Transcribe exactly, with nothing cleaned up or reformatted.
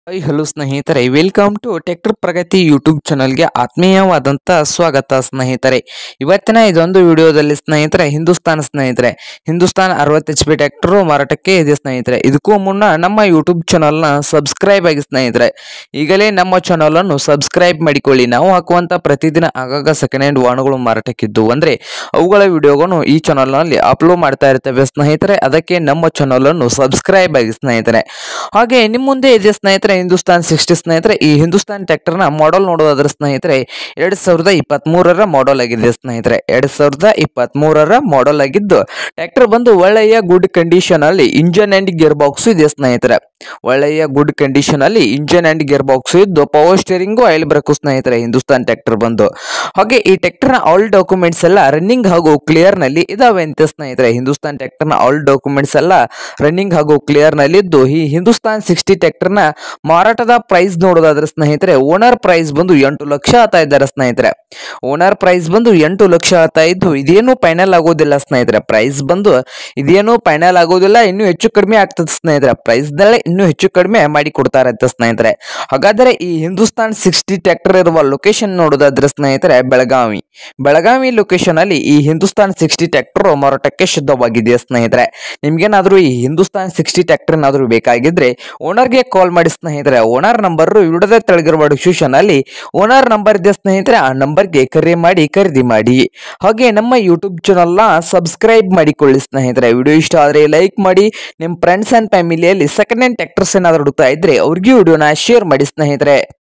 Hi hello ಸ್ನೇಹಿತರೆ, welcome to tractor Pragati YouTube ಚಾನಲ್ಗೆ ಆತ್ಮೀಯವಾದಂಥ ಸ್ವಾಗತ ಸ್ನೇಹಿತರೆ. ಇವತ್ತಿನ ಇದೊಂದು ವಿಡಿಯೋದಲ್ಲಿ ಸ್ನೇಹಿತರೆ ಹಿಂದೂಸ್ತಾನ್ ಸ್ನೇಹಿತರೆ ಹಿಂದೂಸ್ತಾನ್ ಅರವತ್ತು ಎಚ್ ಪಿ ಟ್ರ್ಯಾಕ್ಟರು ಮಾರಾಟಕ್ಕೆ ಇದೆ ಸ್ನೇಹಿತರೆ. ಇದಕ್ಕೂ ಮುನ್ನ ನಮ್ಮ ಯೂಟ್ಯೂಬ್ ಚಾನಲ್ನ ಸಬ್ಸ್ಕ್ರೈಬ್ ಆಗಿ ಸ್ನೇಹಿತರೆ. ಈಗಲೇ ನಮ್ಮ ಚಾನಲನ್ನು ಸಬ್ಸ್ಕ್ರೈಬ್ ಮಾಡಿಕೊಳ್ಳಿ. ನಾವು ಹಾಕುವಂಥ ಪ್ರತಿದಿನ ಆಗಾಗ ಸೆಕೆಂಡ್ ಹ್ಯಾಂಡ್ ವಾಹನಗಳು ಮಾರಾಟಕ್ಕಿದ್ದು ಅಂದರೆ ಅವುಗಳ ವಿಡಿಯೋಗಳನ್ನು ಈ ಚಾನಲ್ನಲ್ಲಿ ಅಪ್ಲೋಡ್ ಮಾಡ್ತಾ ಇರ್ತೇವೆ ಸ್ನೇಹಿತರೆ. ಅದಕ್ಕೆ ನಮ್ಮ ಚಾನಲನ್ನು ಸಬ್ಸ್ಕ್ರೈಬ್ ಆಗಿ ಸ್ನೇಹಿತರೆ. ಹಾಗೆ ನಿಮ್ಮ ಮುಂದೆ ಇದೆ ಸ್ನೇಹಿತರೆ ಹಿಂದೂಸ್ತಾನ್ ಸಿಕ್ಸ್ಟಿ ಸ್ನೇಹಿತರೆ. ಈ ಹಿಂದೂಸ್ತಾನ್ ಟ್ರ್ಯಾಕ್ಟರ್ ನ ಮಾಡೆಲ್ ನೋಡೋದಾದ್ರೆ ಸ್ನೇಹಿತರೆ ಎರಡ್ ಸಾವಿರದ ಇಪ್ಪತ್ತ್ ಮೂರರ ಮಾಡೆಲ್ ಆಗಿದೆ ಸ್ನೇಹಿತರೆ. ಎರಡ್ ಸಾವಿರದ ಇಪ್ಪತ್ತ್ ಮೂರರ ಮಾಡೆಲ್ ಆಗಿದ್ದು ಟ್ರ್ಯಾಕ್ಟರ್ ಬಂದು ಒಳ್ಳೆಯ ಗುಡ್ ಕಂಡೀಷನ್ ಅಲ್ಲಿ ಇಂಜನ್ ಅಂಡ್ ಗೇರ್ ಬಾಕ್ಸ್ ಇದೆ ಸ್ನೇಹಿತರೆ. ಒಳ್ಳೆಯ ಗುಡ್ ಕಂಡೀಷನ್ ಅಲ್ಲಿ ಇಂಜನ್ ಅಂಡ್ ಗೇರ್ ಬಾಕ್ಸ್ ಇದ್ದು ಪವರ್ ಸ್ಟೇರಿಂಗು ಆಯಿಲ್ ಬ್ರೇಕು ಸ್ನೇಹಿತರೆ ಹಿಂದೂಸ್ತಾನ್ ಟ್ರ್ಯಾಕ್ಟರ್ ಬಂದು. ಹಾಗೆ ಈ ಟ್ರ್ಯಾಕ್ಟರ್ ನ ಆಲ್ ಡಾಕ್ಯುಮೆಂಟ್ಸ್ ಎಲ್ಲ ರನ್ನಿಂಗ್ ಹಾಗೂ ಕ್ಲಿಯರ್ ನಲ್ಲಿ ಇದಾವೆ ಅಂತ ಸ್ನೇಹಿತರೆ. ಹಿಂದೂಸ್ತಾನ್ ಟ್ರ್ಯಾಕ್ಟರ್ ನ ಆಲ್ ಡಾಕ್ಯುಮೆಂಟ್ಸ್ ಎಲ್ಲ ರನ್ನಿಂಗ್ ಹಾಗೂ ಕ್ಲಿಯರ್ ನಲ್ಲಿ ಇದ್ದು ಈ ಹಿಂದೂಸ್ತಾನ್ ಸಿಕ್ಸ್ಟಿ ಟ್ರ್ಯಾಕ್ಟರ್ ನ ಮಾರಾಟದ ಪ್ರೈಸ್ ನೋಡೋದಾದ್ರೆ ಸ್ನೇಹಿತರೆ ಓನರ್ ಪ್ರೈಸ್ ಬಂದು ಎಂಟು ಲಕ್ಷ ಆಗ್ತಾ ಇದ್ದಾರೆ ಸ್ನೇಹಿತರೆ. ಓನರ್ ಪ್ರೈಸ್ ಬಂದು ಎಂಟು ಲಕ್ಷ ಆಗ್ತಾ ಇದ್ದು ಇದೇನು ಫೈನಲ್ ಆಗೋದಿಲ್ಲ ಸ್ನೇಹಿತರೆ. ಪ್ರೈಸ್ ಬಂದು ಇದೇನು ಫೈನಲ್ ಆಗೋದಿಲ್ಲ, ಇನ್ನೂ ಹೆಚ್ಚು ಕಡಿಮೆ ಆಗ್ತದೆ ಸ್ನೇಹಿತರೆ. ಪ್ರೈಸ್ ನಲ್ಲಿ ಇನ್ನೂ ಹೆಚ್ಚು ಕಡಿಮೆ ಮಾಡಿ ಕೊಡ್ತಾರೆ ಅಂತ ಸ್ನೇಹಿತರೆ. ಹಾಗಾದ್ರೆ ಈ ಹಿಂದೂಸ್ತಾನ್ ಸಿಕ್ಸ್ಟಿ ಟ್ರ್ಯಾಕ್ಟರ್ ಇರುವ ಲೊಕೇಶನ್ ನೋಡೋದಾದ್ರೆ ಸ್ನೇಹಿತರೆ ಬೆಳಗಾವಿ ಬೆಳಗಾವಿ ಲೊಕೇಶನ್ ಅಲ್ಲಿ ಈ ಹಿಂದೂಸ್ತಾನ್ ಸಿಕ್ಸ್ಟಿ ಟ್ರ್ಯಾಕ್ಟರ್ ಮಾರಾಟಕ್ಕೆ ಸಿದ್ಧವಾಗಿದೆ ಸ್ನೇಹಿತರೆ. ನಿಮ್ಗೇನಾದ್ರೂ ಈ ಹಿಂದೂಸ್ತಾನ್ ಸಿಕ್ಸ್ಟಿ ಟ್ರ್ಯಾಕ್ಟರ್ ಏನಾದ್ರು ಬೇಕಾಗಿದ್ರೆ ಓನರ್ಗೆ ಕಾಲ್ ಮಾಡಿ ಸ್ನೇಹಿತರೆ. ಓನರ್ ನಂಬರ್ ವಿಡಿಯೋದ ತೆಳಗಿರುವ ಡಿಸ್ಕ್ರಿಪ್ಷನ್ ಅಲ್ಲಿ ಓನರ್ ನಂಬರ್ ಇದೆ ಸ್ನೇಹಿತರೆ. ಆ ನಂಬರ್ಗೆ ಕರೆ ಮಾಡಿ ಖರೀದಿ ಮಾಡಿ. ಹಾಗೆ ನಮ್ಮ ಯೂಟ್ಯೂಬ್ ಚಾನಲ್ ನ ಸಬ್ಸ್ಕ್ರೈಬ್ ಮಾಡಿಕೊಳ್ಳಿ ಸ್ನೇಹಿತರೆ. ವಿಡಿಯೋ ಇಷ್ಟ ಆದ್ರೆ ಲೈಕ್ ಮಾಡಿ. ನಿಮ್ಮ ಫ್ರೆಂಡ್ಸ್ ಅಂಡ್ ಫ್ಯಾಮಿಲಿಯಲ್ಲಿ ಸೆಕೆಂಡ್ ಹ್ಯಾಂಡ್ ಟ್ರ್ಯಾಕ್ಟರ್ಸ್ ಏನಾದ್ರು ಹುಡುಕ್ತಾ ಇದ್ರೆ ಅವ್ರಿಗೆ ವಿಡಿಯೋನ ಶೇರ್ ಮಾಡಿ ಸ್ನೇಹಿತರೆ.